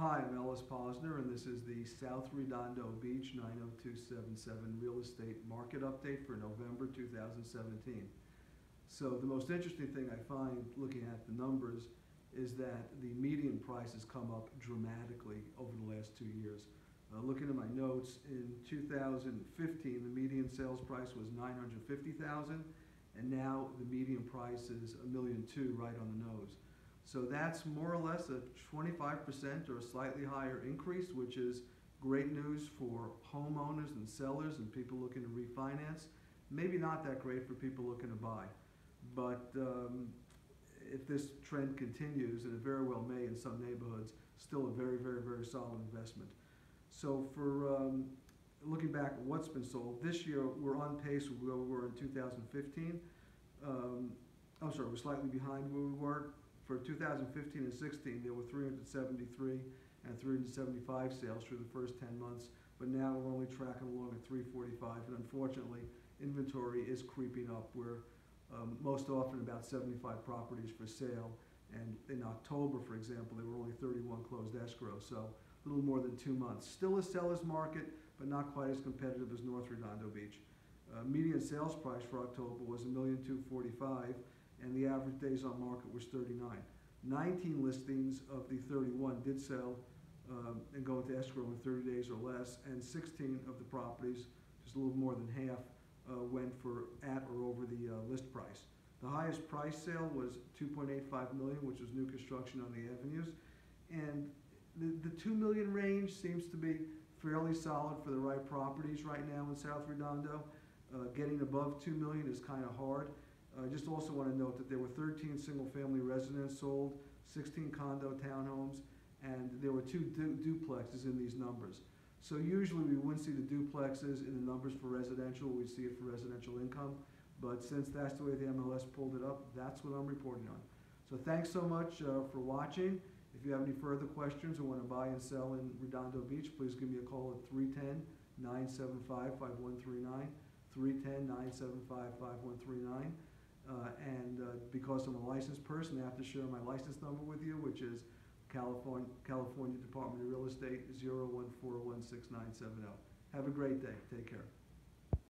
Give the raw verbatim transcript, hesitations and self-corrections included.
Hi, I'm Ellis Posner, and this is the South Redondo Beach nine oh two seven seven Real Estate Market Update for November two thousand seventeen. So the most interesting thing I find looking at the numbers is that the median price has come up dramatically over the last two years. Uh, looking at my notes, in two thousand fifteen, the median sales price was nine hundred fifty thousand dollars, and now the median price is a million two, right on the nose. So that's more or less a twenty-five percent or a slightly higher increase, which is great news for homeowners and sellers and people looking to refinance. Maybe not that great for people looking to buy. But um, if this trend continues, and it very well may in some neighborhoods, still a very, very, very solid investment. So for um, looking back at what's been sold, this year we're on pace with where we were in two thousand fifteen. Um, I'm sorry, we're slightly behind where we were. For two thousand fifteen and sixteen, there were three hundred seventy-three and three hundred seventy-five sales through the first ten months, but now we're only tracking along at three forty-five, and unfortunately, inventory is creeping up. We're um, most often about seventy-five properties for sale, and in October, for example, there were only thirty-one closed escrow, so a little more than two months. Still a seller's market, but not quite as competitive as North Redondo Beach. Uh, median sales price for October was a million two forty-five. And the average days on market was thirty-nine. nineteen listings of the thirty-one did sell um, and go into escrow in thirty days or less, and sixteen of the properties, just a little more than half, uh, went for at or over the uh, list price. The highest price sale was two point eight five million dollars, which was new construction on the avenues, and the, the two million dollars range seems to be fairly solid for the right properties right now in South Redondo. Uh, getting above two million dollars is kind of hard. I just also want to note that there were thirteen single-family residences sold, sixteen condo townhomes, and there were two du duplexes in these numbers. So usually we wouldn't see the duplexes in the numbers for residential, we'd see it for residential income, but since that's the way the M L S pulled it up, that's what I'm reporting on. So thanks so much uh, for watching. If you have any further questions or want to buy and sell in Redondo Beach, please give me a call at three one zero, nine seven five, five one three nine, three one zero, nine seven five, five one three nine. Uh, and uh, because I'm a licensed person, I have to share my license number with you, which is California, California Department of Real Estate zero one four one six nine seven zero. Have a great day. Take care.